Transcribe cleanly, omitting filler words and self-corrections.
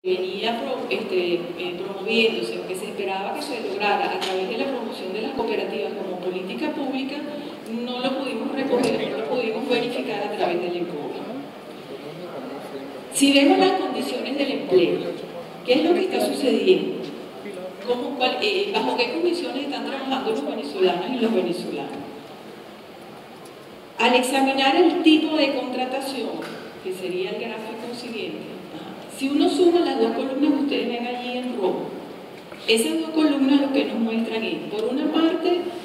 venía promoviéndose o que se esperaba que se lograra a través de la promoción de las cooperativas como política pública, no lo pudimos recoger, no lo pudimos verificar a través del enfoque. Si vemos las condiciones del empleo, ¿qué es lo que está sucediendo? ¿Bajo qué condiciones están trabajando los venezolanos y los venezolanos? Al examinar el tipo de contratación, que sería el gráfico siguiente, si uno suma las dos columnas que ustedes ven allí en rojo, esas dos columnas lo que nos muestran es, por una parte,